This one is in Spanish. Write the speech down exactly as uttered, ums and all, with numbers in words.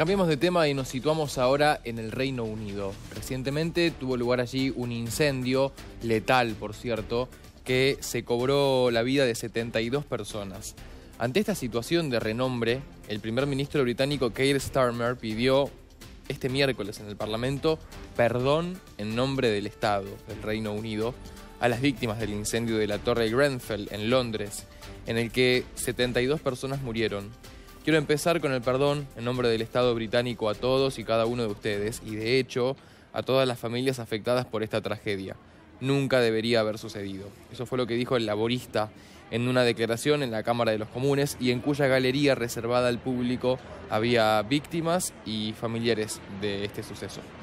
Cambiamos de tema y nos situamos ahora en el Reino Unido. Recientemente tuvo lugar allí un incendio, letal por cierto, que se cobró la vida de setenta y dos personas. Ante esta situación de renombre, el primer ministro británico Keir Starmer pidió este miércoles en el Parlamento perdón en nombre del Estado del Reino Unido a las víctimas del incendio de la Torre Grenfell en Londres, en el que setenta y dos personas murieron. Quiero empezar con el perdón en nombre del Estado británico a todos y cada uno de ustedes y, de hecho, a todas las familias afectadas por esta tragedia. Nunca debería haber sucedido. Eso fue lo que dijo el laborista en una declaración en la Cámara de los Comunes y en cuya galería reservada al público había víctimas y familiares de este suceso.